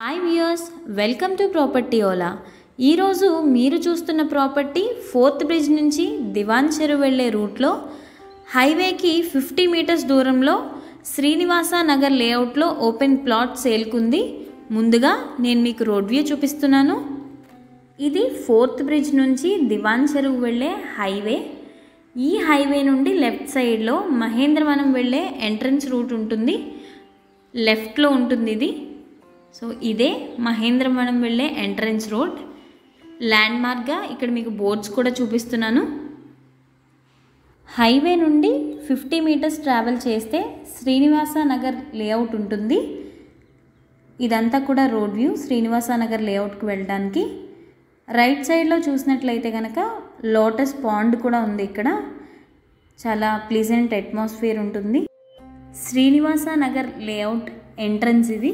Hi viewers, welcome to property Ola. ఈరోజు మీరు చూస్తున్న ప్రాపర్టీ 4th బ్రిడ్జ్ నుంచి దివాన్ చెరువు వెళ్ళే రూట్లో హైవేకి 50 మీటర్స్ దూరంలో శ్రీనివాస నగర్ లేఅవుట్లో ఓపెన్ ప్లాట్ సేల్కుంది. ముందుగా నేను మీకు రోడ్ వ్యూ చూపిస్తున్నాను. ఇది 4th బ్రిడ్జ్ నుంచి దివాన్ చెరువు వెళ్ళే హైవే. ఈ హైవే నుండి లెఫ్ట్ సైడ్లో మహేంద్రవనం వెళ్ళే ఎంట్రన్స్ రూట్ ఉంటుంది. లెఫ్ట్లో ఉంటుంది ఇది. సో ఇదే మహేంద్రవనం వెళ్ళే ఎంట్రన్స్ రోడ్. ల్యాండ్ మార్క్గా ఇక్కడ మీకు బోర్డ్స్ కూడా చూపిస్తున్నాను. హైవే నుండి 50 మీటర్స్ ట్రావెల్ చేస్తే శ్రీనివాస నగర్ లేఅవుట్ ఉంటుంది. ఇదంతా కూడా రోడ్ వ్యూ శ్రీనివాస నగర్ లేఅవుట్కి వెళ్ళడానికి. రైట్ సైడ్లో చూసినట్లయితే కనుక లోటస్ పాండ్ కూడా ఉంది. ఇక్కడ చాలా ప్లీజెంట్ అట్మాస్ఫియర్ ఉంటుంది. శ్రీనివాస నగర్ లేఅవుట్ ఎంట్రన్స్ ఇది.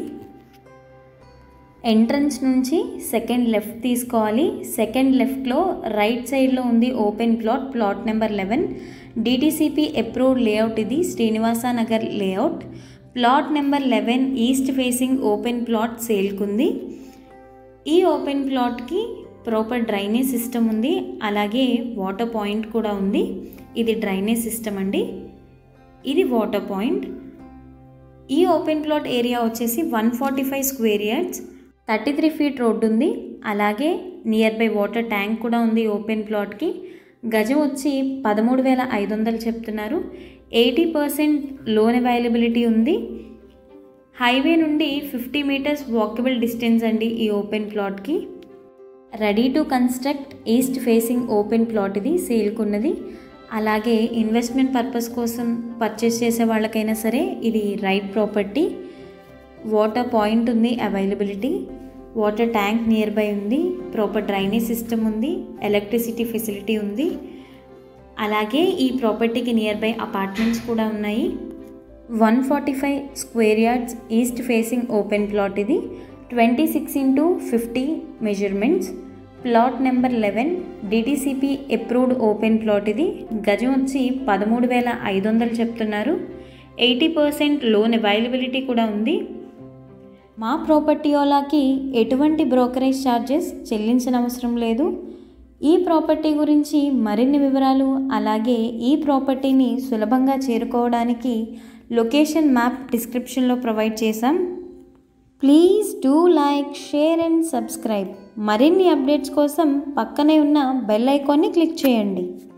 ఎంట్రన్స్ నుంచి సెకండ్ లెఫ్ట్ తీసుకోవాలి. సెకండ్ లెఫ్ట్లో రైట్ సైడ్లో ఉంది open plot number 11. DTCP approved layout ఇది Srinivasa Nagar layout. Plot number 11 east facing open plot సేల్కుంది. ఈ ఓపెన్ ప్లాట్కి ప్రాపర్ డ్రైనేజ్ సిస్టమ్ ఉంది, అలాగే వాటర్ పాయింట్ కూడా ఉంది. ఇది డ్రైనేజ్ సిస్టమ్ అండి, ఇది వాటర్ పాయింట్. ఈ ఓపెన్ ప్లాట్ ఏరియా వచ్చేసి 145 స్క్వేర్ యార్డ్స్, 33 ఫీట్ రోడ్డు ఉంది, అలాగే నియర్ బై వాటర్ ట్యాంక్ కూడా ఉంది. ఓపెన్ ప్లాట్కి గజం వచ్చి 13,500 చెప్తున్నారు. 80% లోన్ అవైలబిలిటీ ఉంది. హైవే నుండి 50 మీటర్స్ వాకబుల్ డిస్టెన్స్ అండి ఈ ఓపెన్ ప్లాట్కి. Ready to construct east facing open plot ఇది సేల్కున్నది. అలాగే ఇన్వెస్ట్మెంట్ పర్పస్ కోసం పర్చేస్ చేసే వాళ్ళకైనా సరే ఇది రైట్ ప్రాపర్టీ. వాటర్ పాయింట్ ఉంది, availability water tank nearby ఉంది, ప్రాపర్ డ్రైనేజ్ సిస్టమ్ ఉంది, ఎలక్ట్రిసిటీ ఫెసిలిటీ ఉంది. అలాగే ఈ ప్రాపర్టీకి నియర్ బై అపార్ట్మెంట్స్ కూడా ఉన్నాయి. 145 square yards east facing open plot ఇది. 26x50 measurements. Plot number 11 DTCP approved open plot ఇది. గజం వచ్చి 13,500 చెప్తున్నారు. 80% లోన్ అవైలబిలిటీ కూడా ఉంది. మా ప్రాపర్టీ ఓలాకి ఎటువంటి బ్రోకరేజ్ ఛార్జెస్ చెల్లించనవసరం లేదు. ఈ ప్రాపర్టీ గురించి మరిన్ని వివరాలు, అలాగే ఈ ప్రాపర్టీని సులభంగా చేరుకోవడానికి లొకేషన్ మ్యాప్ డిస్క్రిప్షన్లో ప్రొవైడ్ చేశాం. Please do like, share and subscribe. మరిన్ని అప్డేట్స్ కోసం పక్కనే ఉన్న బెల్ ఐకాన్ని క్లిక్ చేయండి.